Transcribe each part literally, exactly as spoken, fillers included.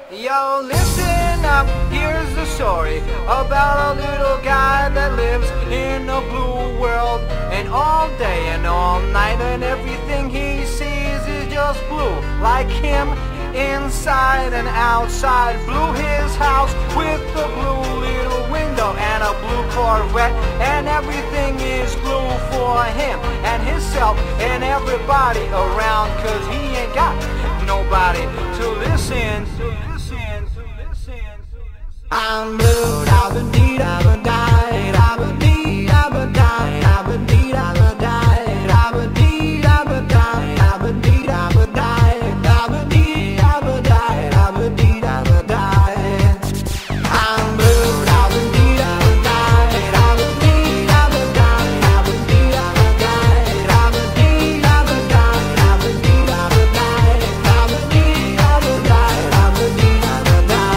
Yo, listen up, here's the story about a little guy that lives in a blue world. And all day and all night and everything he sees is just blue. Like him, inside and outside. Blue his house with a blue little window and a blue Corvette. And everything is blue for him and himself and everybody around. Cause he ain't got nobody to listen to. I'm blue, I've been deed, I've been died, I've been deed, I've been died, I've been deed, I've been died, I've been deed, I've been died, I've been deed, I've been died, I've been deed, I've been died, I've been deed, I've been died. I'm blue, I've been deed, I've been died, I've been deed, I've been died, I've been deed, I've been died, I've been deed, I've been died, I've been deed, I've been died, I've been deed, I've been died, I've been deed, I've been died.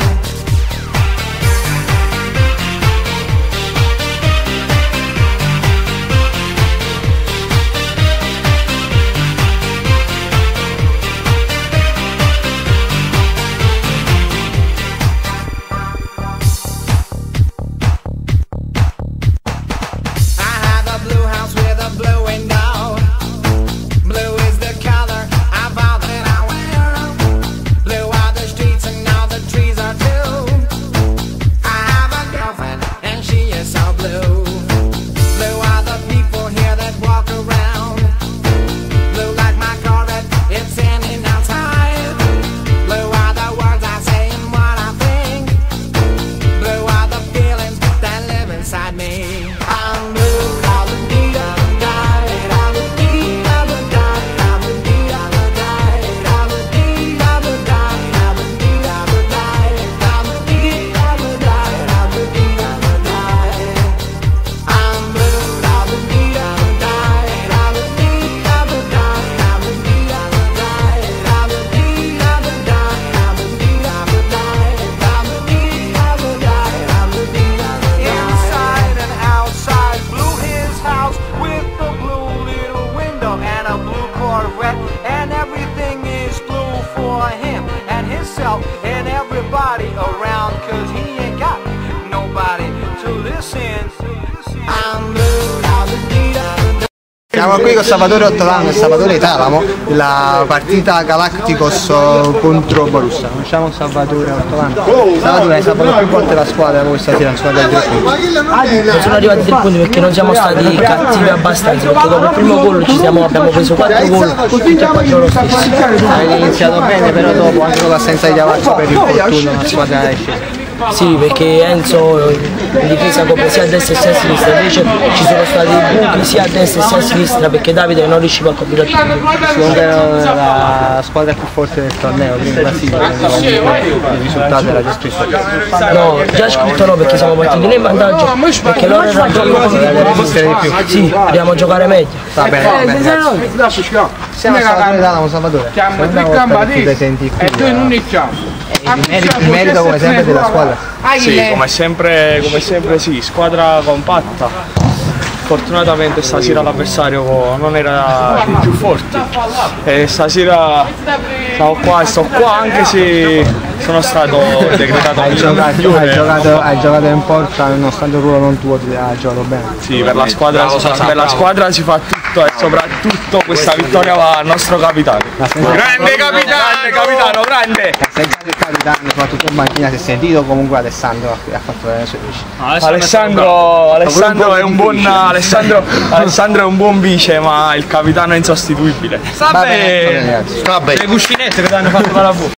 And everything is blue for him and himself and everybody around. Cause he ain't got nobody to listen. I'm blue, I've been deed, I've been died. Siamo qui con Salvatore Ottolano e Salvatore Talamo, la partita Galacticos contro Borussia. Conosciamo Salvatore Ottolano. Salvatore, hai salvato più volte la squadra voi stasera, non sono arrivati tre punti. Non sono arrivati tre punti perché non siamo stati cattivi abbastanza, perché dopo il primo gol ci siamo, abbiamo preso quattro gol, tutti e quattro lo stesso. Avete iniziato bene, però dopo anche con l'assenza di Diavazzo per infortunio la squadra è scesa. Sì, perché Enzo in difesa copre sia a destra sia a sinistra, invece ci sono stati buchi sia a destra sia a sinistra perché Davide non riusciva a coprire tutti. Secondo te la squadra più forte del torneo, prima classifica, il risultato era già scritto? No, già scritto no, perché siamo partiti in vantaggio, perché loro erano troppo resistere di più. Sì, dobbiamo giocare meglio. Va bene, va bene, grazie. Siamo Salvatore Talamo, Salvatore. E tu non iniziamo. Il merito come sempre della squadra. Sì, come sempre, come sempre sì, squadra compatta. Fortunatamente stasera l'avversario non era dei più forti e stasera stavo qua e sto qua anche se sono stato decretato hai giocato, hai, giocato, hai giocato in porta nonostante il ruolo non tuo, hai giocato bene. Sì, per la squadra, per la squadra si fa tutto e soprattutto questa vittoria va al nostro capitano. Grande capitano, grande capitano, grande! Sei già il capitano, soprattutto in banchina si è sentito, comunque Alessandro ha fatto le sue vici. Alessandro, Alessandro è un buon Alessandro, Alessandro è un buon vice, ma il capitano è insostituibile. Va bene, le cuscinette che ti hanno fatto la lavoro.